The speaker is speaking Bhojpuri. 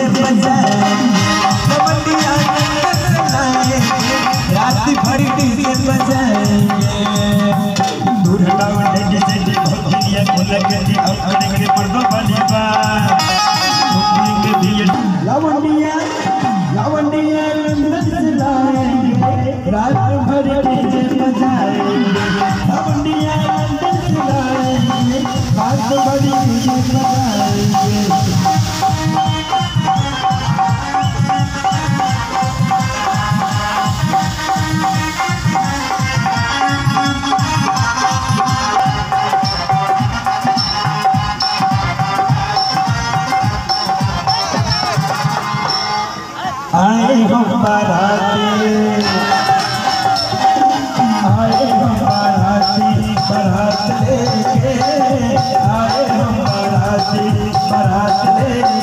डीजे बजाएंगे, लवंडिया लाएंगे, रात भर डीजे बजाएंगे। दूर हटाओ डीजे से भोजनिया को लगेगी और करेंगे मर्दों वाली बात। घूमेंगे भी लवंडिया लवंडिया लंदन लाएंगे, रात भर डीजे बजाएंगे, लवंडिया लंदन लाएंगे, रात भर डीजे बजाएंगे। आए हम बाराती, आए हम बाराती, बारात लेके आए हम बाराती, बारात लेके।